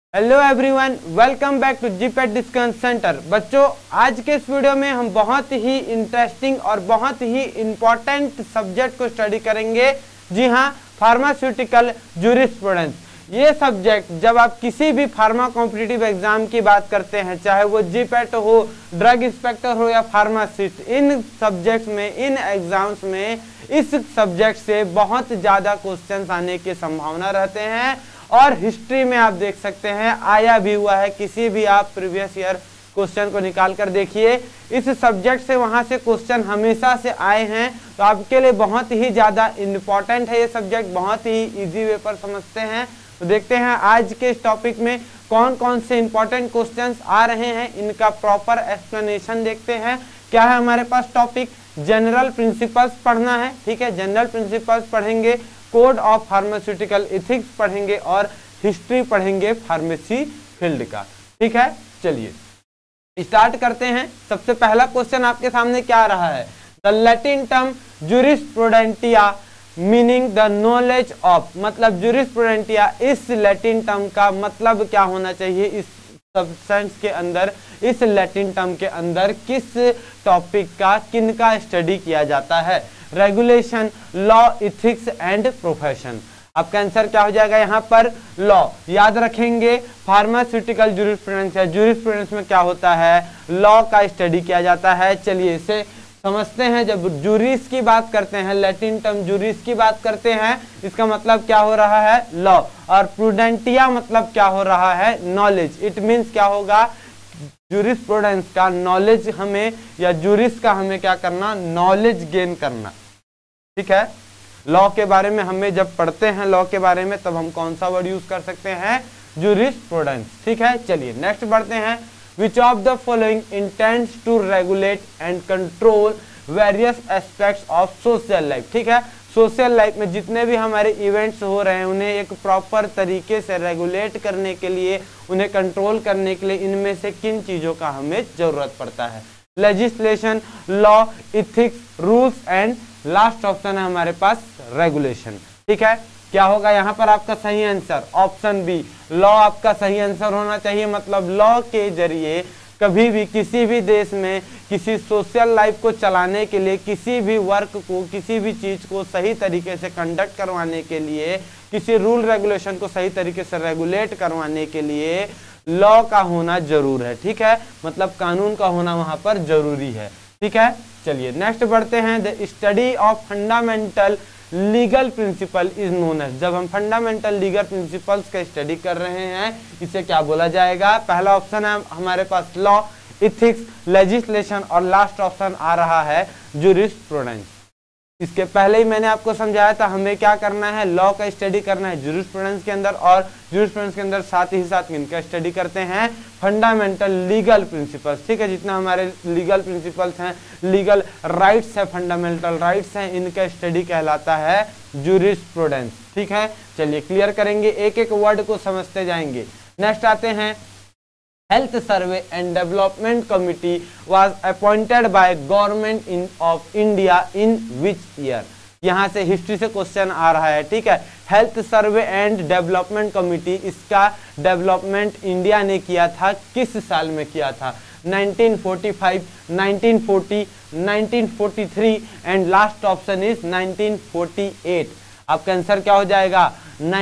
Hello everyone, welcome back to GPAT discussion centre. बच्चों, आज के इस वीडियो में हम बहुत ही इंटरेस्टिंग और बहुत ही इम्पोर्टेंट सब्जेक्ट को स्टडी करेंगे। जी हाँ, फार्मास्यूटिकल जूरिस्प्रूडेंस। ये सब्जेक्ट जब आप किसी भी फार्मा कॉम्पिटिटिव एग्जाम की बात करते हैं, चाहे वो जीपेट हो, ड्रग इंस्पेक्टर हो या फार्मासिस्ट, इन सब्जेक्ट्स में, इन एग्जाम्स में इस सब्जेक्ट से बहुत ज़्यादा क्वेश्चंस आने की संभावना रहते हैं। और हिस्ट्री में आप देख सकते हैं आया भी हुआ है, किसी भी आप प्रीवियस ईयर क्वेश्चन को निकाल कर देखिए, इस सब्जेक्ट से वहां से क्वेश्चन हमेशा से आए हैं। तो आपके लिए बहुत ही ज़्यादा इम्पोर्टेंट है ये सब्जेक्ट, बहुत ही इजी वे पर समझते हैं। तो देखते हैं आज के इस टॉपिक में कौन कौन से इंपॉर्टेंट क्वेश्चंस आ रहे हैं, इनका प्रॉपर एक्सप्लेनेशन देखते हैं। क्या है हमारे पास टॉपिक? जनरल प्रिंसिपल्स पढ़ना है, ठीक है। जनरल प्रिंसिपल्स पढ़ेंगे, कोड ऑफ फार्मास्यूटिकल एथिक्स पढ़ेंगे और हिस्ट्री पढ़ेंगे फार्मेसी फील्ड का, ठीक है। चलिए स्टार्ट करते हैं। सबसे पहला क्वेश्चन आपके सामने क्या आ रहा है? The Latin term jurisprudentia meaning the knowledge of, मतलब जूरिस्प्रूडेंटिया इस लैटिन टर्म का मतलब क्या होना चाहिए? इस सब्जेक्ट के अंदर, इस लैटिन टर्म के अंदर किस टॉपिक का, किन का स्टडी किया जाता है? Regulation, law, ethics and profession. आपका आंसर क्या हो जाएगा यहाँ पर? लॉ। याद रखेंगे फार्मास्यूटिकल जूरिस्प्रूडेंस है, जूरिस्प्रूडेंस में क्या होता है? लॉ का स्टडी किया जाता है। चलिए इसे समझते हैं। जब जूरिस की बात करते हैं, लैटिन टर्म जूरिस की बात करते हैं, इसका मतलब क्या हो रहा है? लॉ। और प्रूडेंटिया मतलब क्या हो रहा है? नॉलेज। इट मीन्स क्या होगा? जूरिस्प्रूडेंस का नॉलेज हमें, या जूरिस का हमें क्या करना? नॉलेज गेन करना, ठीक है। लॉ के बारे में हमें जब पढ़ते हैं लॉ के बारे में, तब हम कौन सा वर्ड यूज कर सकते हैं? जूरिस्प्रूडेंस, ठीक है। चलिए नेक्स्ट बढ़ते हैं। Which of the following intends to regulate and control various aspects of social life? ठीक है, सोशल लाइफ में जितने भी हमारे इवेंट्स हो रहे हैं, उन्हें एक प्रॉपर तरीके से रेगुलेट करने के लिए, उन्हें कंट्रोल करने के लिए इनमें से किन चीज़ों का हमें ज़रूरत पड़ता है? Legislation, law, ethics, rules and last option है हमारे पास रेगुलेशन, ठीक है। क्या होगा यहाँ पर आपका सही आंसर? ऑप्शन बी, लॉ आपका सही आंसर होना चाहिए। मतलब लॉ के जरिए कभी भी किसी भी देश में किसी सोशल लाइफ को चलाने के लिए, किसी भी वर्क को, किसी भी चीज़ को सही तरीके से कंडक्ट करवाने के लिए, किसी रूल रेगुलेशन को सही तरीके से रेगुलेट करवाने के लिए लॉ का होना जरूर है, ठीक है। मतलब कानून का होना वहाँ पर जरूरी है, ठीक है। चलिए नेक्स्ट बढ़ते हैं। The study of fundamental legal principle is known as. जब हम फंडामेंटल लीगल प्रिंसिपल्स का स्टडी कर रहे हैं, इसे क्या बोला जाएगा? पहला ऑप्शन है हमारे पास लॉ, इथिक्स, लेजिस्लेशन और लास्ट ऑप्शन आ रहा है जूरिस्प्रूडेंस। इसके पहले ही मैंने आपको समझाया था हमें क्या करना है? लॉ का स्टडी करना है जूरिस्प्रूडेंस के अंदर, और जूरिस्प्रूडेंस के अंदर साथ ही साथ इनका स्टडी करते हैं फंडामेंटल लीगल प्रिंसिपल्स, ठीक है। जितना हमारे लीगल प्रिंसिपल्स हैं, लीगल राइट्स है, फंडामेंटल राइट्स हैं, इनका स्टडी कहलाता है जूरिस्प्रूडेंस, ठीक है। चलिए क्लियर करेंगे, एक एक वर्ड को समझते जाएंगे। नेक्स्ट आते हैं। Health survey and development committee was appointed by government of India in which year? यहाँ से हिस्ट्री से क्वेश्चन आ रहा है, ठीक है। Health survey and development committee, इसका डेवलपमेंट इंडिया ने किया था, किस साल में किया था? 1945, 1940, 1943 एंड लास्ट ऑप्शन इज 1948। आपका आंसर क्या हो जाएगा?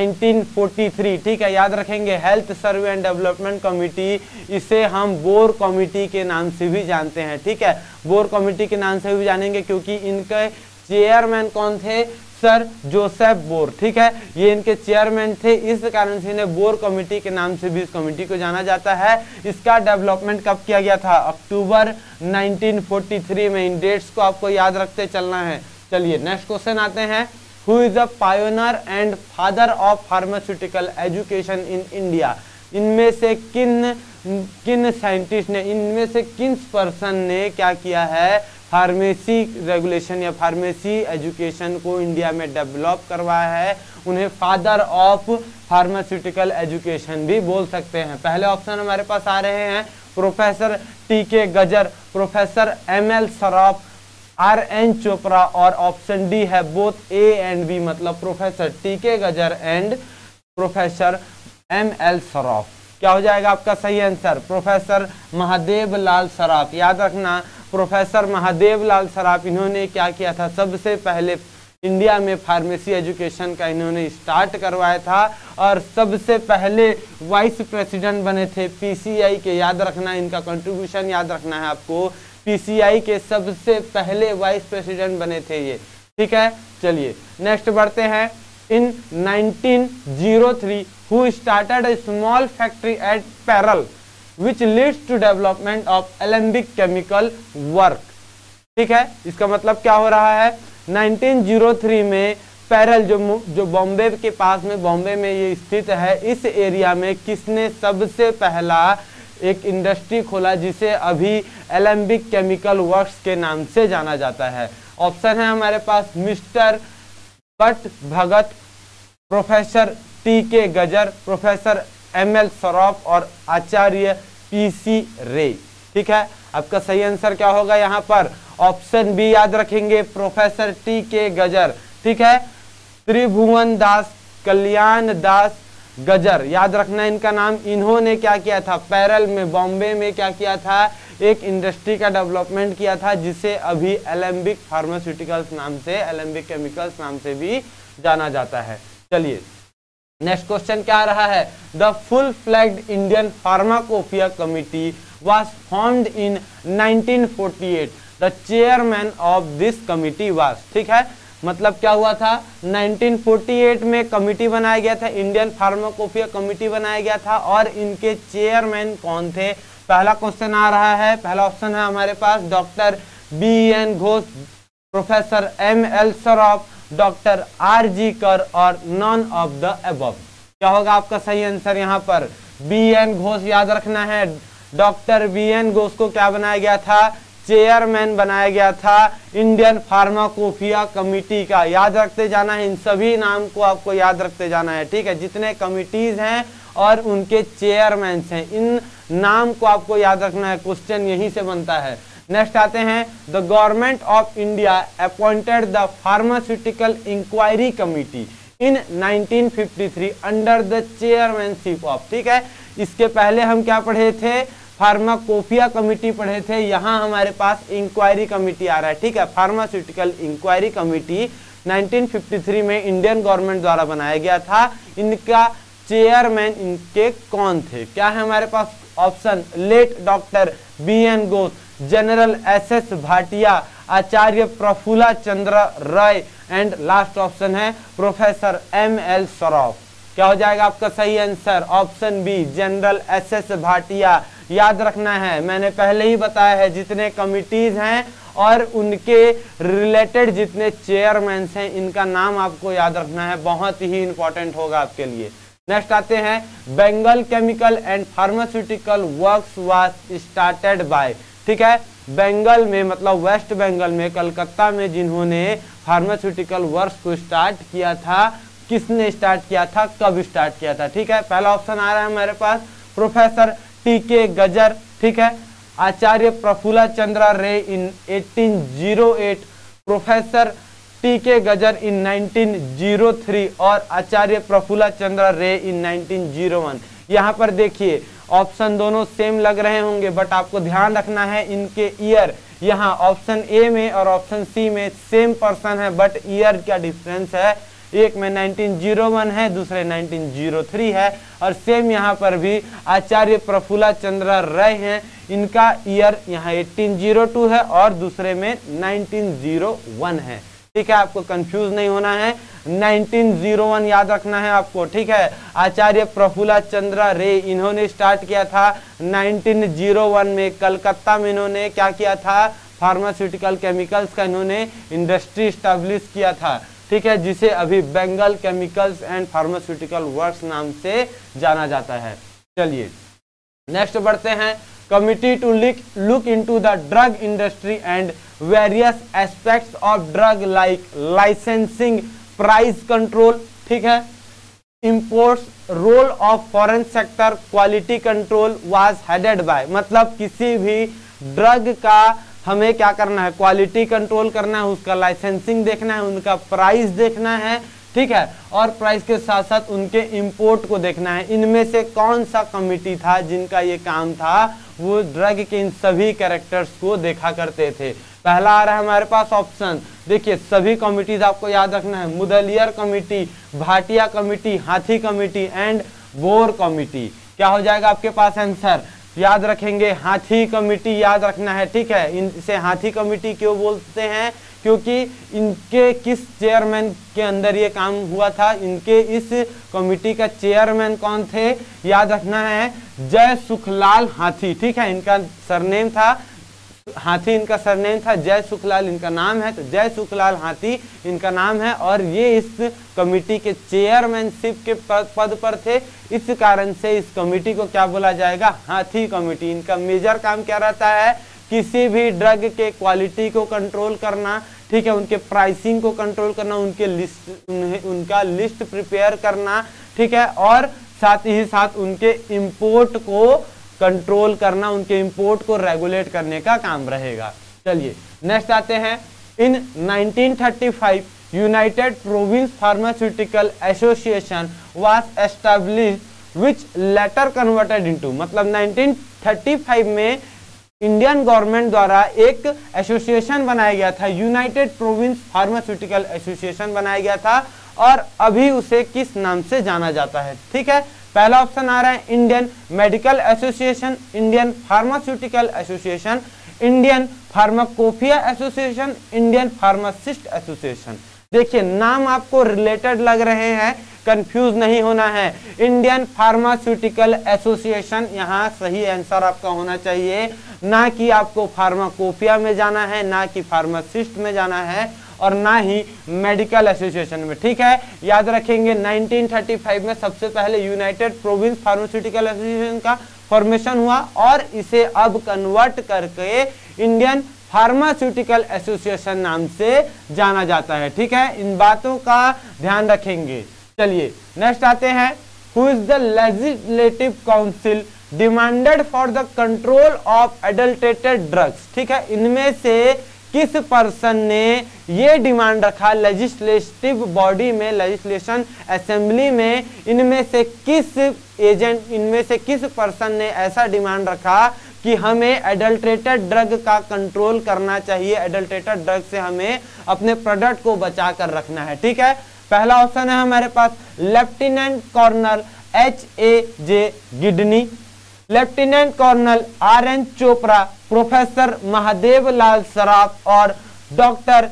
1943, ठीक है। याद रखेंगे health survey and development committee, इसे हम बोर कमिटी के नाम से भी जानते हैं, ठीक है। बोर कमिटी के नाम से भी जानेंगे क्योंकि इनके चेयरमैन कौन थे? सर जोसेफ बोर, ठीक है। ये इनके चेयरमैन थे, इस कारण से इन्हें बोर कमिटी के नाम से भी इस कमिटी को जाना जाता है। इसका डेवलपमेंट कब किया गया था? अक्टूबर 1943 में। इन डेट्स को आपको याद रखते चलना है। चलिए नेक्स्ट क्वेश्चन आते हैं। Who is the pioneer and father of pharmaceutical education in India? इनमें से किन साइंटिस्ट ने, इनमें से किन पर्सन ने क्या किया है? फार्मेसी रेगुलेशन या फार्मेसी एजुकेशन को इंडिया में डेवलप करवाया है। उन्हें फादर ऑफ फार्मास्यूटिकल एजुकेशन भी बोल सकते हैं। पहले ऑप्शन हमारे पास आ रहे हैं professor T K. Gajar, professor M L. Saraf, R N. Chopra, और ऑप्शन डी है बोथ ए एंड बी, मतलब professor T K. Gajar and professor M L. Saraf. क्या हो जाएगा आपका सही आंसर? प्रोफेसर महादेव लाल सराफ। याद रखना, प्रोफेसर महादेव लाल सराफ, इन्होंने क्या किया था? सबसे पहले इंडिया में फार्मेसी एजुकेशन का इन्होंने स्टार्ट करवाया था और सबसे पहले वाइस प्रेसिडेंट बने थे पीसीआई के। याद रखना, इनका कंट्रीब्यूशन याद रखना है आपको। पीसीआई के सबसे पहले वाइस प्रेसिडेंट बने थे ये, ठीक है। चलिए नेक्स्ट बढ़ते हैं। In 1903 who started a small factory at Parel which leads to development of alembic chemical work, ठीक है। इसका मतलब क्या हो रहा है? 1903 में पैरल जो बॉम्बे के पास में, बॉम्बे में ये स्थित है, इस एरिया में किसने सबसे पहला एक इंडस्ट्री खोला जिसे अभी एलेम्बिक केमिकल वर्क्स के नाम से जाना जाता है? ऑप्शन है हमारे पास mister Bathgate, professor T K. Gajar, professor M L. Saraf और आचार्य पी.सी. रे, ठीक है। आपका सही आंसर क्या होगा यहाँ पर? ऑप्शन बी याद रखेंगे, प्रोफेसर टी.के. गजर, ठीक है। त्रिभुवन दास कल्याण दास गजर, याद रखना इनका नाम। इन्होंने क्या किया था? पैरल में, बॉम्बे में क्या किया था? एक इंडस्ट्री का डेवलपमेंट किया था जिसे अभी एलेम्बिक फार्मास्यूटिकल्स नाम से, एलेम्बिक केमिकल्स नाम से भी जाना जाता है। चलिए नेक्स्ट क्वेश्चन क्या आ रहा है? The full flagged Indian pharmacopoeia committee was formed in 1948. The chairman of this committee was, ठीक है। मतलब क्या हुआ था? 1948 में कमिटी बनाया गया था, इंडियन फार्माकोपिया कमिटी बनाया गया था और इनके चेयरमैन कौन थे? पहला क्वेश्चन आ रहा है, पहला ऑप्शन है हमारे पास doctor B N. Ghosh, professor M L. Saraf, doctor R G. Kar और नॉन ऑफ द अबव। क्या होगा आपका सही आंसर यहाँ पर? बी.एन. घोष, याद रखना है। Doctor B N. घोष को क्या बनाया गया था? चेयरमैन बनाया गया था इंडियन फार्माकोपिया कमिटी का। याद रखते जाना है, इन सभी नाम को आपको याद रखते जाना है, ठीक है। जितने कमिटीज हैं और उनके चेयरमैन हैं, इन नाम को आपको याद रखना है, क्वेश्चन यहीं से बनता है। नेक्स्ट आते हैं, the government of India appointed the pharmaceutical enquiry committee in 1953 under the chairmanship of, ठीक है। इसके पहले हम क्या पढ़े थे? फार्माकोपिया कमिटी पढ़े थे, यहाँ हमारे पास इंक्वायरी कमिटी आ रहा है, ठीक है। फार्मास्यूटिकल इंक्वायरी कमिटी 1953 में इंडियन गवर्नमेंट द्वारा बनाया गया था। इनका चेयरमैन इनके कौन थे? क्या है हमारे पास option? Late doctor B N. Ghosh, general S S. Bhatia, Acharya Prafulla Chandra Ray and last option है प्रोफेसर एम.एल. सराफ। क्या हो जाएगा आपका सही answer? Option B, general S S. Bhatia. याद रखना है, मैंने पहले ही बताया है, जितने कमिटीज हैं और उनके रिलेटेड जितने चेयरमैन हैं, इनका नाम आपको याद रखना है, बहुत ही इंपॉर्टेंट होगा आपके लिए। नेक्स्ट आते हैं, Bengal chemical and pharmaceutical works was started by, ठीक है। बंगाल में मतलब वेस्ट बंगाल में, कलकत्ता में जिन्होंने फार्मास्यूटिकल वर्क्स को स्टार्ट किया था, किसने स्टार्ट किया था, कब स्टार्ट किया था, ठीक है। पहला ऑप्शन आ रहा है हमारे पास प्रोफेसर टी.के. गजर, ठीक है। आचार्य प्रफुल्ल चंद्र रे इन 1808, प्रोफेसर टी.के. गजर इन 1903 और आचार्य प्रफुल्ल चंद्र रे इन 1901। यहाँ पर देखिए ऑप्शन दोनों सेम लग रहे होंगे, बट आपको ध्यान रखना है इनके ईयर, यहाँ ऑप्शन ए में और ऑप्शन सी में सेम पर्सन है, बट ईयर का डिफरेंस है। एक में 1901 है, दूसरे 1903 है और सेम यहाँ पर भी आचार्य प्रफुल्ल चंद्र राय हैं, इनका ईयर यहाँ 1802 है और दूसरे में 1901 है, ठीक है। आपको कंफ्यूज नहीं होना है, 1901 याद रखना है आपको, ठीक है। आचार्य प्रफुल्ल चंद्र रे इन्होंने स्टार्ट किया था 1901 में, कलकत्ता में इन्होंने क्या किया था? फार्मास्यूटिकल केमिकल्स का इन्होंने इंडस्ट्री स्टैब्लिश किया था, ठीक है, जिसे अभी Bengal chemicals and pharmaceutical works नाम से जाना जाता है। चलिए नेक्स्ट बढ़ते हैं, committee to look into the drug industry and various aspects of drug like licensing, price control, ठीक है, imports, role of foreign sector, quality control was headed by. मतलब किसी भी ड्रग का हमें क्या करना है? क्वालिटी कंट्रोल करना है, उसका लाइसेंसिंग देखना है, उनका प्राइस देखना है, ठीक है, और प्राइस के साथ साथ उनके इंपोर्ट को देखना है। इनमें से कौन सा कमिटी था जिनका ये काम था, वो ड्रग के इन सभी कैरेक्टर्स को देखा करते थे। पहला आ रहा है हमारे पास ऑप्शन, देखिए सभी कमिटीज आपको याद रखना है, Mudaliar committee, Bhatia committee, Hathi committee and Bhore committee. क्या हो जाएगा आपके पास आंसर, याद रखेंगे हाथी कमिटी याद रखना है, ठीक है। इनसे हाथी कमिटी क्यों बोलते हैं, क्योंकि इनके किस चेयरमैन के अंदर ये काम हुआ था, इनके इस कमिटी का चेयरमैन कौन थे, याद रखना है जय सुखलाल हाथी, ठीक है। इनका सरनेम था हाथी, इनका सरनेम था जय सुखलाल, इनका नाम है, तो जय सुखलाल हाथी इनका नाम है, और ये इस कमिटी के चेयरमैनशिप के पद पर थे। इस कारण से इस कमिटी को क्या बोला जाएगा, हाथी कमिटी। इनका मेजर काम क्या रहता है, किसी भी ड्रग के क्वालिटी को कंट्रोल करना, ठीक है, उनके प्राइसिंग को कंट्रोल करना, उनका लिस्ट प्रिपेयर करना, ठीक है, और साथ ही साथ उनके इंपोर्ट को कंट्रोल करना, उनके इंपोर्ट को रेगुलेट करने का काम रहेगा। चलिए नेक्स्ट आते हैं। In 1935 United province pharmaceutical association was established which later converted into, मतलब 1935 में इंडियन गवर्नमेंट द्वारा एक एसोसिएशन बनाया गया था, यूनाइटेड प्रोविंस फार्मास्यूटिकल एसोसिएशन बनाया गया था, और अभी उसे किस नाम से जाना जाता है, ठीक है। पहला ऑप्शन आ रहा है Indian medical association, Indian pharmaceutical association, Indian pharmacopoeia association, Indian pharmacist association. देखिए नाम आपको रिलेटेड लग रहे हैं, कंफ्यूज नहीं होना है। इंडियन फार्मास्यूटिकल एसोसिएशन यहाँ सही आंसर आपका होना चाहिए, ना कि आपको फार्माकोपिया में जाना है, ना कि फार्मासिस्ट में जाना है, और ना ही मेडिकल एसोसिएशन में, ठीक है। याद रखेंगे 1935 में सबसे पहले यूनाइटेड प्रोविंस फार्मास्यूटिकल एसोसिएशन का फॉर्मेशन हुआ, और इसे अब कन्वर्ट करके इंडियन फार्मास्यूटिकल एसोसिएशन नाम से जाना जाता है, ठीक है। इन बातों का ध्यान रखेंगे। चलिए नेक्स्ट आते हैं। Who is the legislative council demanded for the control of adulterated drugs, ठीक है। इनमें से किस पर्सन ने ये डिमांड रखा लेजिस्लेटिव बॉडी में, लेजिस्लेशन असेंबली में, इनमें से किस एजेंट, इनमें से किस पर्सन ने ऐसा डिमांड रखा कि हमें एडल्ट्रेटेड ड्रग का कंट्रोल करना चाहिए, एडल्ट्रेटेड ड्रग से हमें अपने प्रोडक्ट को बचा कर रखना है, ठीक है। पहला ऑप्शन है हमारे पास लेफ्टिनेंट कर्नल H.A.J. Gidney, lieutenant colonel R.N. Chopra, professor Mahadev Lal Saraf और डॉक्टर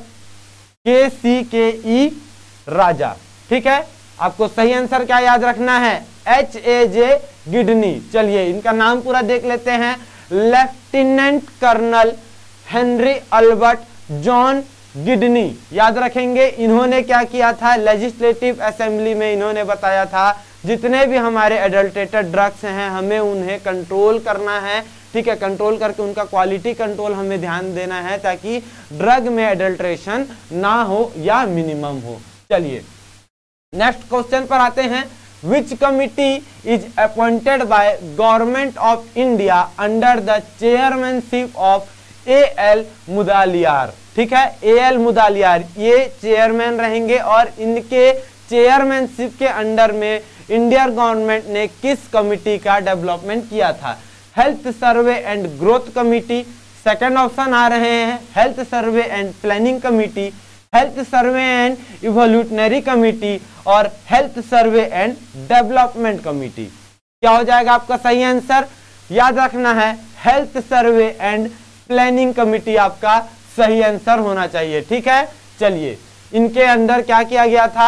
K.C.K.E. राजा, ठीक है। आपको सही आंसर क्या याद रखना है, H.A.J. गिडनी। चलिए इनका नाम पूरा देख लेते हैं। Lieutenant colonel Henry Albert John Gidney, याद रखेंगे। इन्होंने क्या किया था, लेजिस्लेटिव असेंबली में इन्होंने बताया था जितने भी हमारे एडल्ट्रेटेड ड्रग्स हैं हमें उन्हें कंट्रोल करना है, ठीक है। कंट्रोल करके उनका क्वालिटी कंट्रोल हमें ध्यान देना है ताकि ड्रग में एडल्ट्रेशन ना हो या मिनिमम हो। चलिए नेक्स्ट क्वेश्चन पर आते हैं। Which committee is appointed by Government of India under the chairmanship of A.L. Mudaliar, ठीक है। A.L. मुदालियार ये चेयरमैन रहेंगे, और इनके चेयरमैनशिप के अंडर में इंडियन गवर्नमेंट ने किस कमिटी का डेवलपमेंट किया था, health survey and growth committee. Second option आ रहे हैं health survey and planning committee, health survey and evolutionary committee और health survey and development committee. क्या हो जाएगा आपका सही आंसर, याद रखना है health survey and planning committee आपका सही आंसर होना चाहिए, ठीक है। चलिए इनके अंदर क्या किया गया था,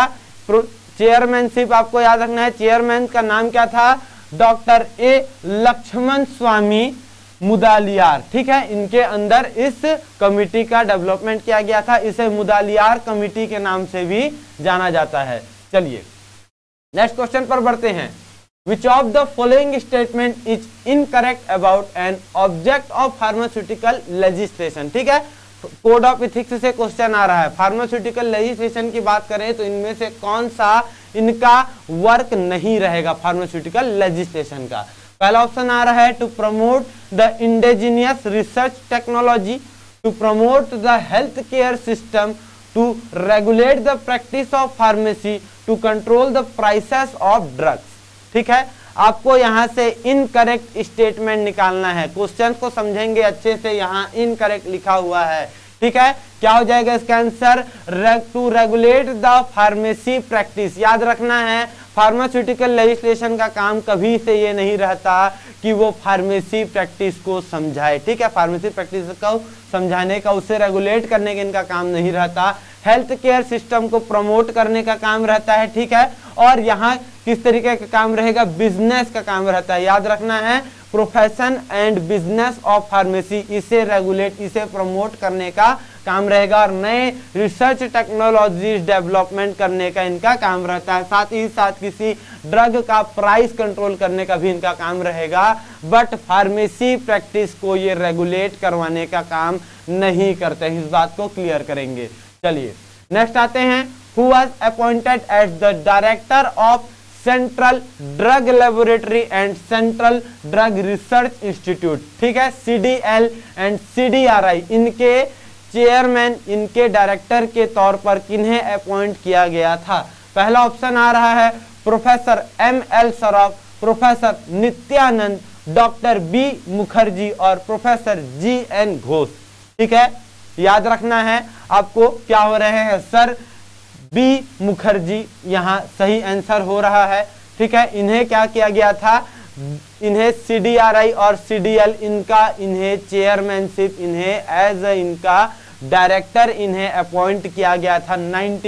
चेयरमैनशिप आपको याद रखना है, चेयरमैन का नाम क्या था, डॉक्टर ए लक्ष्मण स्वामी मुदालियार, ठीक है। इनके अंदर इस कमिटी का डेवलपमेंट किया गया था, इसे मुदालियार कमिटी के नाम से भी जाना जाता है। चलिए नेक्स्ट क्वेश्चन पर बढ़ते हैं। Which of the following statement is incorrect about an object of pharmaceutical legislation, ठीक है। कोड ऑफ इथिक्स से क्वेश्चन आ रहा है, फार्मास्यूटिकल लेजिस्लेशन की बात करें तो इनमें से कौन सा इनका वर्क नहीं रहेगा फार्मास्यूटिकल लेजिस्लेशन का। पहला ऑप्शन आ रहा है to promote the indigenous research technology, to promote the health care system, to regulate the practice of pharmacy to control the prices of drugs. ठीक है, आपको यहां से इनकरेक्ट स्टेटमेंट निकालना है। क्वेश्चन को समझेंगे अच्छे से, यहां इनकरेक्ट लिखा हुआ है। ठीक है, क्या हो जाएगा इसका answer? To regulate the pharmacy practice. याद रखना है, फार्मास्यूटिकल लेजिस्लेशन का काम कभी से ये नहीं रहता कि वो फार्मेसी प्रैक्टिस को समझाए। ठीक है, फार्मेसी प्रैक्टिस को समझाने का, उसे रेगुलेट करने का इनका काम नहीं रहता। हेल्थ केयर सिस्टम को प्रमोट करने का काम रहता है। ठीक है, और यहाँ किस तरीके का काम रहेगा? बिजनेस का काम रहता है। याद रखना है, profession and business of pharmacy, इसे रेगुलेट, इसे प्रमोट करने का काम रहेगा और नए रिसर्च टेक्नोलॉजीज डेवलपमेंट करने का इनका काम रहता है। साथ ही साथ किसी ड्रग का प्राइस कंट्रोल करने का भी इनका काम रहेगा, बट फार्मेसी प्रैक्टिस को ये रेगुलेट करवाने का काम नहीं करते। इस बात को क्लियर करेंगे। चलिए नेक्स्ट आते हैं, who was appointed as the director of central drug laboratory and central drug research institute. ठीक है, CDL एंड CDRI, इनके चेयरमैन, इनके डायरेक्टर के तौर पर किन्हें अपॉइंट किया गया था? पहला ऑप्शन आ रहा है professor ML Saraf, professor Nityanand, doctor B Mukherjee और प्रोफेसर GN घोष। ठीक है, याद रखना है आपको, क्या हो रहे हैं सर? B मुखर्जी यहाँ सही आंसर हो रहा है। ठीक है, इन्हें क्या किया गया था? इन्हें CDRI और CDL, इन्हें चेयरमैनशिप, इन्हें एज इनका डायरेक्टर इन्हें अपॉइंट किया गया था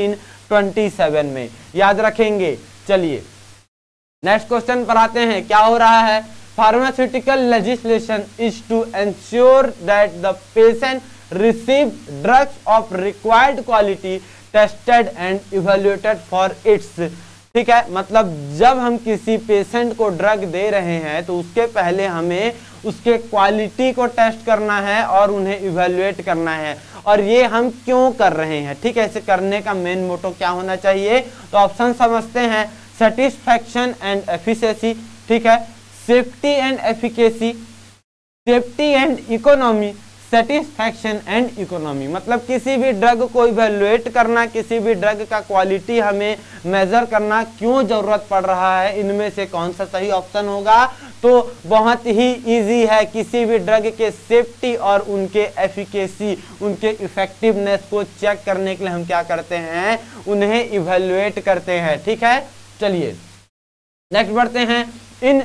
1927 में। याद रखेंगे। चलिए नेक्स्ट क्वेश्चन पर आते हैं, क्या हो रहा है? Pharmaceutical legislation is to ensure that the patient receive drugs of required quality tested and evaluated for its. ठीक है, मतलब जब हम किसी पेशेंट को ड्रग दे रहे हैं तो उसके पहले हमें उसके क्वालिटी को टेस्ट करना है और उन्हें इवेल्युएट करना है। और ये हम क्यों कर रहे हैं? ठीक है, इसे करने का मेन मोटो क्या होना चाहिए? तो ऑप्शन समझते हैं, सेटिस्फैक्शन एंड एफिशिएंसी। ठीक है, safety and efficacy, safety and economy, satisfaction and economy. मतलब किसी भी ड्रग को इवेल्युएट करना, किसी भी ड्रग का क्वालिटी हमें मेजर करना क्यों जरूरत पड़ रहा है, इनमें से कौन सा सही ऑप्शन होगा? तो बहुत ही इजी है, किसी भी ड्रग के सेफ्टी और उनके एफिकेसी, उनके इफेक्टिवनेस को चेक करने के लिए हम क्या करते हैं? उन्हें इवेल्युएट करते हैं। ठीक है, चलिए नेक्स्ट बढ़ते हैं। In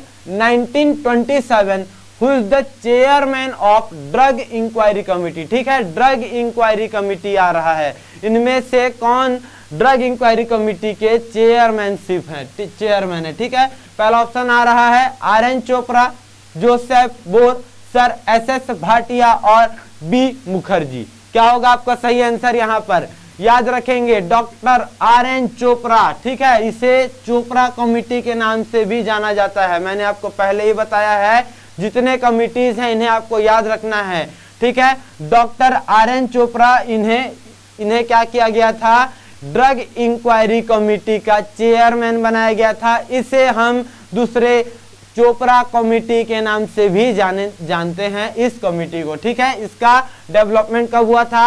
1927 Who is the chairman of drug enquiry committee? ठीक है, ड्रग इंक्वायरी कमिटी आ रहा है, इनमें से कौन ड्रग इंक्वायरी कमिटी के चेयरमैनशिप है? चेयरमैन है। ठीक है, पहला ऑप्शन आ रहा है RN Chopra, Joseph Bhore, sir SS Bhatia और B मुखर्जी। क्या होगा आपका सही आंसर यहाँ पर? याद रखेंगे, डॉक्टर RN चोपड़ा। ठीक है, इसे चोपड़ा कमिटी के नाम से भी जाना जाता है। मैंने आपको पहले ही बताया है, जितने कमिटीज हैं इन्हें आपको याद रखना है। ठीक है, डॉक्टर RN चोपड़ा, इन्हें क्या किया गया था? ड्रग इंक्वायरी कमिटी का चेयरमैन बनाया गया था। इसे हम दूसरे चोपड़ा कमिटी के नाम से भी जानते हैं इस कमिटी को। ठीक है, इसका डेवलपमेंट कब हुआ था?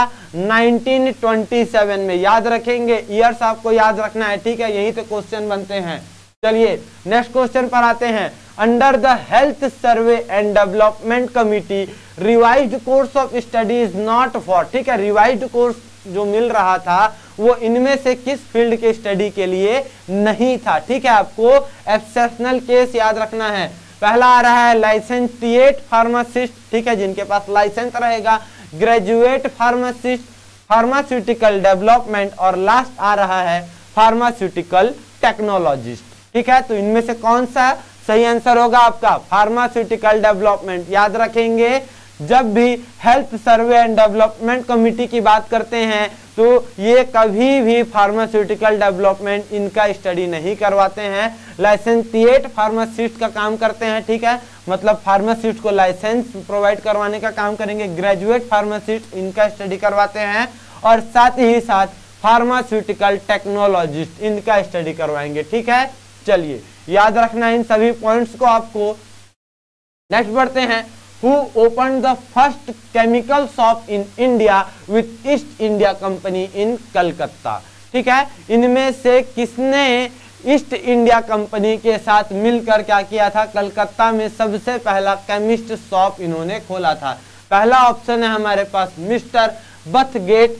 1927 में। याद रखेंगे, ईयर्स आपको याद रखना है। ठीक है, यही तो क्वेश्चन बनते हैं। चलिए नेक्स्ट क्वेश्चन पर आते हैं। Under the health survey and development committee revised course of studies not for. ठीक है, रिवाइज्ड कोर्स जो मिल रहा था वो इनमें से किस फील्ड के स्टडी के लिए नहीं था? ठीक है, आपको एक्सेप्शनल केस याद रखना है। पहला आ रहा है लाइसेंसिएट फार्मासिस्ट। ठीक है, जिनके पास लाइसेंस रहेगा, ग्रेजुएट फार्मासिस्ट, फार्मास्यूटिकल डेवलपमेंट और लास्ट आ रहा है फार्मास्यूटिकल टेक्नोलॉजिस्ट। ठीक है, तो इनमें से कौन सा सही आंसर होगा आपका? Pharmaceutical development. याद रखेंगे, जब भी health survey and development committee की बात करते हैं तो ये कभी भी फार्मास्यूटिकल डेवलपमेंट इनका स्टडी नहीं करवाते हैं। लाइसेंसिएट फार्मासिस्ट का काम करते हैं। ठीक है, मतलब फार्मासिस्ट को लाइसेंस प्रोवाइड करवाने का काम करेंगे। ग्रेजुएट फार्मासिस्ट इनका स्टडी करवाते हैं और साथ ही साथ फार्मास्यूटिकल टेक्नोलॉजिस्ट इनका स्टडी करवाएंगे। ठीक है, चलिए याद रखना इन सभी पॉइंट्स को आपको। नेक्स्ट बढ़ते हैं, who opened the first chemical shop in India with East India Company in Calcutta। ठीक है, इनमें से किसने ईस्ट इंडिया कंपनी के साथ मिलकर क्या किया था, कलकत्ता में सबसे पहला केमिस्ट शॉप इन्होंने खोला था। पहला ऑप्शन है हमारे पास मिस्टर बथगेट,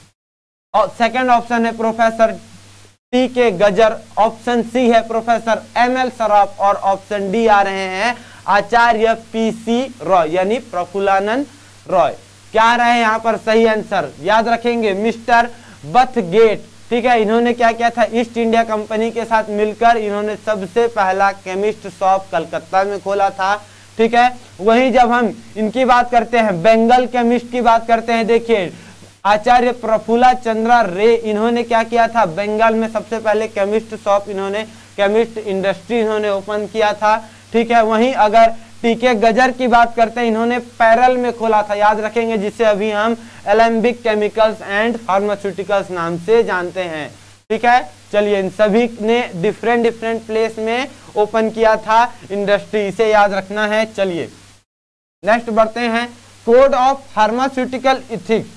और सेकंड ऑप्शन है professor T K. Gajar, option C है प्रोफेसर एम.एल. सराफ, और ऑप्शन डी आ रहे हैं आचार्य पी.सी. रॉय यानी प्रफुल्लानंद रॉय। क्या रहे यहाँ पर सही आंसर, याद रखेंगे मिस्टर बथगेट। ठीक है, इन्होंने क्या किया था, ईस्ट इंडिया कंपनी के साथ मिलकर इन्होंने सबसे पहला केमिस्ट शॉप कलकत्ता में खोला था। ठीक है, वहीं जब हम इनकी बात करते हैं, बंगाल केमिस्ट की बात करते हैं, देखिए आचार्य प्रफुल्ला चंद्र रे, इन्होंने क्या किया था, बंगाल में सबसे पहले केमिस्ट शॉप इन्होंने, केमिस्ट इंडस्ट्री इन्होंने ओपन किया था। ठीक है, वहीं अगर टी.के. गजर की बात करते हैं, इन्होंने पैरल में खोला था, याद रखेंगे, जिसे अभी हम एलेम्बिक केमिकल्स एंड फार्मास्यूटिकल्स नाम से जानते हैं। ठीक है, चलिए इन सभी ने डिफरेंट डिफरेंट प्लेस में ओपन किया था इंडस्ट्री, इसे याद रखना है। चलिए नेक्स्ट बढ़ते हैं, code of pharmaceutical ethics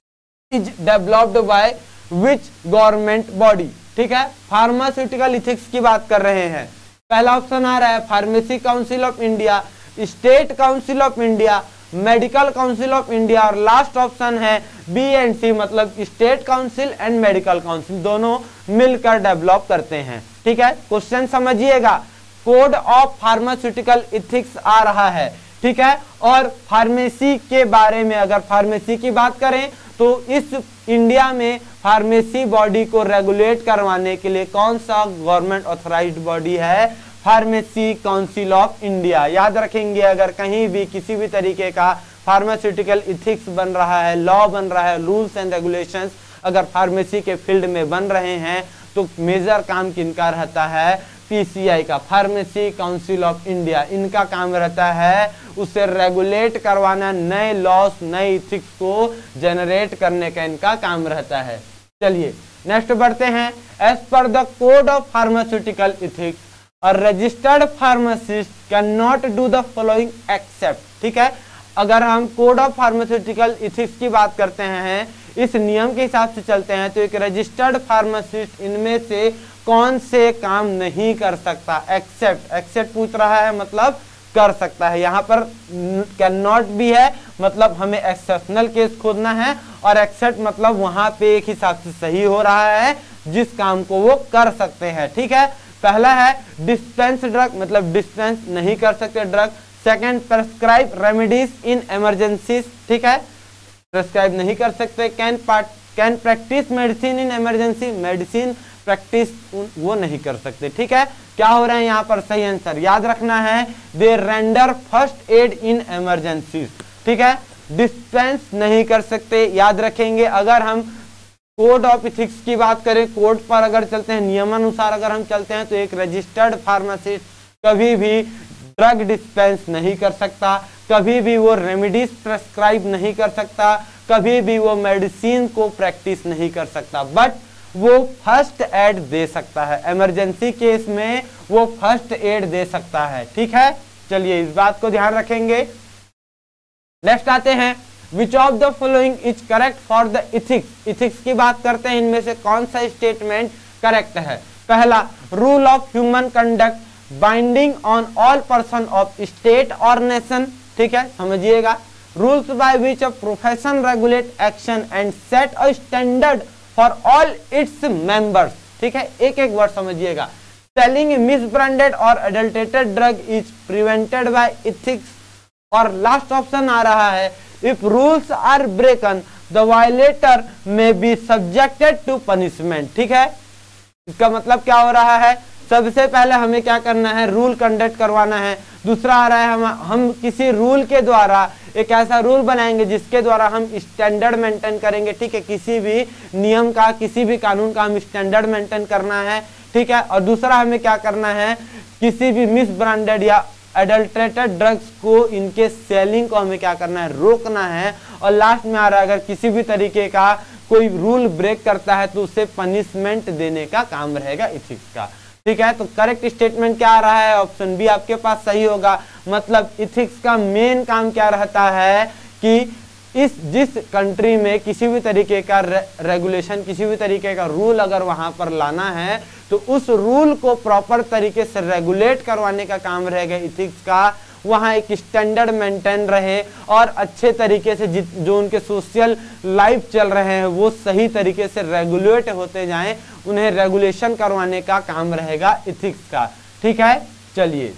is developed by which government body. ठीक है, फार्मास्यूटिकल इथिक्स की बात कर रहे हैं। पहला ऑप्शन आ रहा है pharmacy council of India, state council of India, medical council of India, और लास्ट ऑप्शन है बी एंड सी, मतलब state council and medical council दोनों मिलकर डेवलप करते हैं। ठीक है, क्वेश्चन समझिएगा, कोड ऑफ फार्मास्यूटिकल इथिक्स आ रहा है। ठीक है, और फार्मेसी के बारे में अगर फार्मेसी की बात करें तो इस इंडिया में फार्मेसी बॉडी को रेगुलेट करवाने के लिए कौन सा गवर्नमेंट ऑथराइज्ड बॉडी है, फार्मेसी काउंसिल ऑफ इंडिया। याद रखेंगे, अगर कहीं भी किसी भी तरीके का फार्मास्यूटिकल इथिक्स बन रहा है, लॉ बन रहा है, रूल्स एंड रेगुलेशंस अगर फार्मेसी के फील्ड में बन रहे हैं तो मेजर काम किनका रहता है, पीसीआई का, फार्मेसी काउंसिल ऑफ इंडिया, इनका काम रहता है उसे रेगुलेट करवाना, नए लॉस नए इथिक्स को जनरेट करने का इनका काम रहता है। चलिए नेक्स्ट बढ़ते हैं, as per the code of pharmaceutical ethics a registered pharmacist can not do the following except. ठीक है, अगर हम कोड ऑफ फार्मास्यूटिकल इथिक्स की बात करते हैं, इस नियम के हिसाब से चलते हैं तो एक रजिस्टर्ड फार्मासिस्ट इनमें से कौन से काम नहीं कर सकता, एक्सेप्ट, एक्सेप्ट पूछ रहा है मतलब कर सकता है, यहाँ पर कैन नॉट भी है मतलब हमें एक्सेप्शनल केस खोजना है, और एक्सेप्ट मतलब वहां पे एक हिसाब से सही हो रहा है जिस काम को वो कर सकते हैं। ठीक है, पहला है डिस्पेंस ड्रग, मतलब डिस्पेंस नहीं कर सकते drug. Second, prescribe remedies in emergencies. ठीक है, प्रेस्क्राइब नहीं कर सकते। Can practice medicine in emergency, medicine practice वो नहीं कर सकते। ठीक है, क्या हो रहा है यहाँ पर सही आंसर याद रखना है, they render first aid in emergencies. ठीक है, डिस्पेंस नहीं कर सकते, याद रखेंगे। अगर हम कोड ऑफ इथिक्स की बात करें, कोड पर अगर चलते हैं, नियमानुसार अगर हम चलते हैं तो एक रजिस्टर्ड फार्मासिस्ट कभी भी ड्रग डिस्पेंस नहीं कर सकता, कभी भी वो रेमेडीज प्रेस्क्राइब नहीं कर सकता, कभी भी वो मेडिसिन को प्रैक्टिस नहीं कर सकता, बट वो फर्स्ट एड दे सकता है, इमरजेंसी केस में वो फर्स्ट एड दे सकता है। ठीक है, चलिए इस बात को ध्यान रखेंगे। नेक्स्ट आते हैं, which of the following is correct for the ethics. Ethics की बात करते हैं, इनमें से कौन सा स्टेटमेंट करेक्ट है। पहला, rule of human conduct binding on all person of state और नेशन। ठीक है, समझिएगा, rules by which a profession regulate action and set a standard for all its members. ठीक है, एक एक वर्ड समझिएगा। सेलिंग मिसब्रांडेड और adulterated drug is prevented by ethics. और लास्ट ऑप्शन आ रहा है, if rules are broken the violator may be subjected to punishment. ठीक है, इसका मतलब क्या हो रहा है, सबसे पहले हमें क्या करना है, रूल कंडक्ट करवाना है। दूसरा आ रहा है, हम किसी रूल के द्वारा एक ऐसा रूल बनाएंगे जिसके द्वारा हम स्टैंडर्ड मेंटेन करेंगे। ठीक है, किसी भी नियम का, किसी भी कानून का हम स्टैंडर्ड मेंटेन करना है। ठीक है, और दूसरा हमें क्या करना है, किसी भी मिस ब्रांडेड या एडल्ट्रेटेड ड्रग्स को, इनके सेलिंग को हमें क्या करना है, रोकना है। और लास्ट में आ रहा है, अगर किसी भी तरीके का कोई रूल ब्रेक करता है तो उसे पनिशमेंट देने का काम रहेगा इथिक्स का। ठीक है, तो करेक्ट स्टेटमेंट क्या आ रहा है, ऑप्शन बी आपके पास सही होगा। मतलब इथिक्स का मेन काम क्या रहता है कि जिस कंट्री में किसी भी तरीके का रेगुलेशन, किसी भी तरीके का रूल अगर वहां पर लाना है तो उस रूल को प्रॉपर तरीके से रेगुलेट करवाने का काम रहेगा इथिक्स का। वहाँ एक स्टैंडर्ड मेंटेन रहे और अच्छे तरीके से जो उनके सोशल लाइफ चल रहे हैं वो सही तरीके से रेगुलेट होते जाएं, उन्हें रेगुलेशन करवाने का काम रहेगा इथिक्स का। ठीक है, चलिए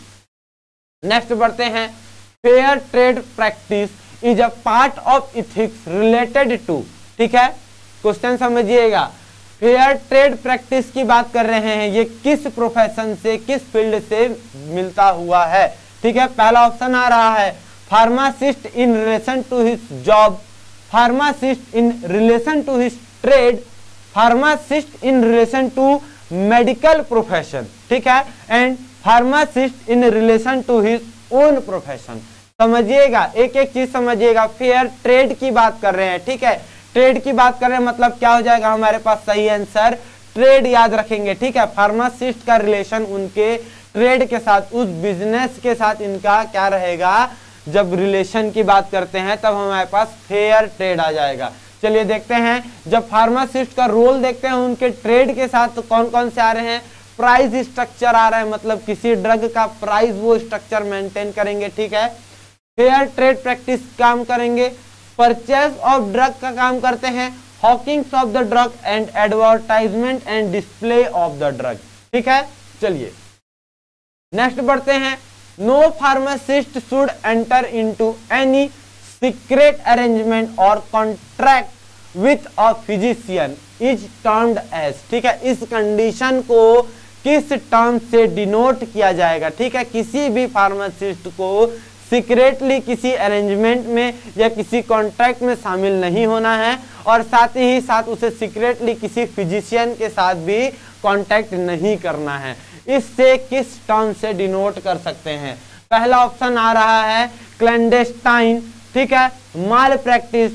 नेक्स्ट बढ़ते हैं। Fair trade practice is a part of ethics related to, ठीक है, क्वेश्चन समझिएगा। फेयर ट्रेड प्रैक्टिस की बात कर रहे हैं, ये किस प्रोफेशन से, किस फील्ड से मिलता हुआ है। ठीक है, पहला ऑप्शन आ रहा है pharmacist in relation to his job, pharmacist in relation to his trade, pharmacist in relation to medical profession, ठीक है, and pharmacist in relation to his own profession. समझिएगा, एक एक चीज समझिएगा। फेयर ट्रेड की बात कर रहे हैं, ठीक है, ट्रेड की बात कर रहे हैं मतलब क्या हो जाएगा हमारे पास सही आंसर ट्रेड याद रखेंगे। ठीक है, फार्मासिस्ट का रिलेशन उनके ट्रेड के साथ, उस बिजनेस के साथ इनका क्या रहेगा, जब रिलेशन की बात करते हैं तब हमारे पास फेयर ट्रेड आ जाएगा। चलिए देखते हैं, जब फार्मासिस्ट का रोल देखते हैं उनके ट्रेड के साथ तो कौन कौन से आ रहे हैं। प्राइस स्ट्रक्चर आ रहा है, मतलब किसी ड्रग का प्राइस वो स्ट्रक्चर मेंटेन करेंगे। ठीक है, फेयर ट्रेड प्रैक्टिस काम करेंगे, परचेज ऑफ ड्रग का काम करते हैं, hawkings of the drug and advertisement and display of the drug. ठीक है, चलिए नेक्स्ट बढ़ते हैं। No pharmacist should enter into any secret arrangement और contract with a physician is termed as, ठीक है, इस कंडीशन को किस टर्म से डिनोट किया जाएगा। ठीक है, किसी भी फार्मासिस्ट को सीक्रेटली किसी अरेंजमेंट में या किसी कॉन्ट्रैक्ट में शामिल नहीं होना है और साथ ही साथ उसे सीक्रेटली किसी फिजिशियन के साथ भी कॉन्टैक्ट नहीं करना है। इससे किस टर्म से डिनोट कर सकते हैं। पहला ऑप्शन आ रहा है क्लैंडेस्टाइन, ठीक है, माल प्रैक्टिस,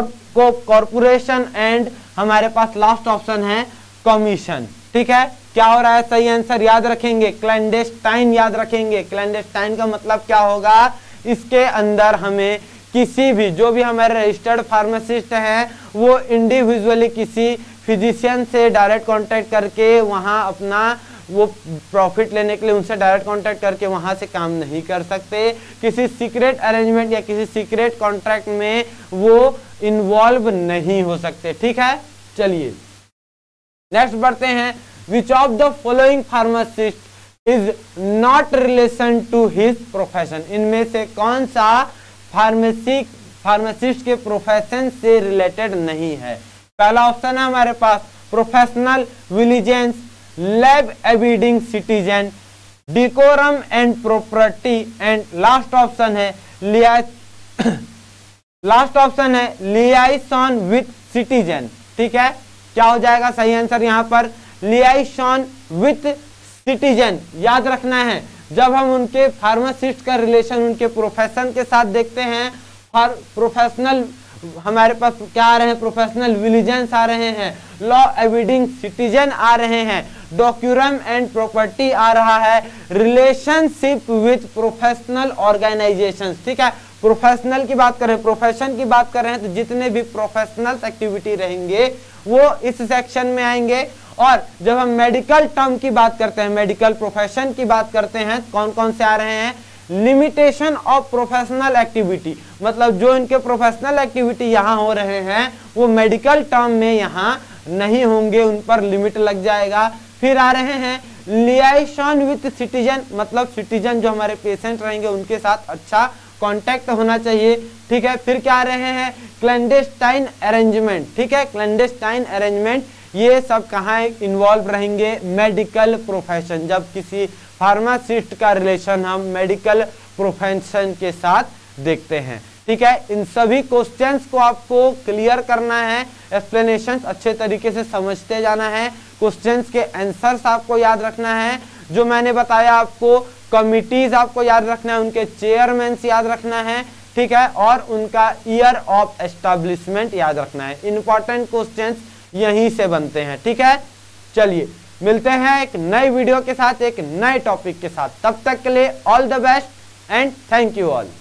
कॉर्पोरेशन एंड हमारे पास लास्ट ऑप्शन है कमीशन। ठीक है, क्या हो रहा है सही आंसर याद रखेंगे, क्लैंडेस्टाइन याद रखेंगे। क्लैंडेस्टाइन का मतलब क्या होगा, इसके अंदर हमें किसी भी, जो भी हमारे रजिस्टर्ड फार्मासिस्ट हैं वो इंडिविजुअली किसी फिजिशियन से डायरेक्ट कांटेक्ट करके वहां अपना वो प्रॉफिट लेने के लिए उनसे डायरेक्ट कांटेक्ट करके वहां से काम नहीं कर सकते। किसी सीक्रेट अरेंजमेंट या किसी सीक्रेट कॉन्ट्रैक्ट में वो इन्वॉल्व नहीं हो सकते। ठीक है, चलिए नेक्स्ट बढ़ते हैं। Which of the following pharmacist is not relation to his profession, इनमें से कौन सा फार्मासिस्ट के प्रोफेशन से रिलेटेड नहीं है। पहला ऑप्शन है हमारे पास professional vigilance, law abiding citizen, decorum and property and last option है लियाइसन विथ सिटीजन। ठीक है, क्या हो जाएगा सही आंसर यहाँ पर लियाइसन विथ सिटीजन। याद रखना है, जब हम उनके फार्मासिस्ट का रिलेशन उनके प्रोफेशन के साथ देखते हैं, प्रोफेशनल हमारे पास क्या आ रहे हैं, प्रोफेशनल विजिलेंस आ रहे हैं, लॉ एबिडिंग सिटीजन आ रहे हैं, डॉक्यूरम एंड प्रॉपर्टी आ रहा है, रिलेशनशिप विथ प्रोफेशनल ऑर्गेनाइजेशंस। ठीक है, प्रोफेशनल की बात करें, प्रोफेशन की बात कर रहे हैं तो जितने भी प्रोफेशनल एक्टिविटी रहेंगे वो इस सेक्शन में आएंगे। और जब हम मेडिकल टर्म की बात करते हैं, मेडिकल प्रोफेशन की बात करते हैं, कौन कौन से आ रहे हैं, लिमिटेशन ऑफ प्रोफेशनल एक्टिविटी, मतलब जो इनके प्रोफेशनल एक्टिविटी यहाँ हो रहे हैं वो मेडिकल टर्म में यहाँ नहीं होंगे, उन पर लिमिट लग जाएगा। फिर आ रहे हैं लियाइसन विथ सिटीजन, मतलब सिटीजन जो हमारे पेशेंट रहेंगे उनके साथ अच्छा कांटेक्ट होना चाहिए। ठीक है, फिर क्या आ रहे हैं क्लैंडेस्टाइन अरेंजमेंट। ठीक है, क्लैंडेस्टाइन अरेंजमेंट ये सब कहाँ इन्वॉल्व रहेंगे, मेडिकल प्रोफेशन, जब किसी फार्मासिस्ट का रिलेशन हम मेडिकल प्रोफेशन के साथ देखते हैं। ठीक है, इन सभी क्वेश्चंस को आपको क्लियर करना है, एक्सप्लेनेशंस अच्छे तरीके से समझते जाना है, क्वेश्चंस के आंसर्स आपको याद रखना है, जो मैंने बताया आपको कमिटीज आपको याद रखना है, उनके चेयरमैन याद रखना है। ठीक है, और उनका ईयर ऑफ एस्टेब्लिशमेंट याद रखना है। इंपॉर्टेंट क्वेश्चंस यहीं से बनते हैं। ठीक है, चलिए मिलते हैं एक नई वीडियो के साथ, एक नए टॉपिक के साथ। तब तक के लिए all the best and thank you all.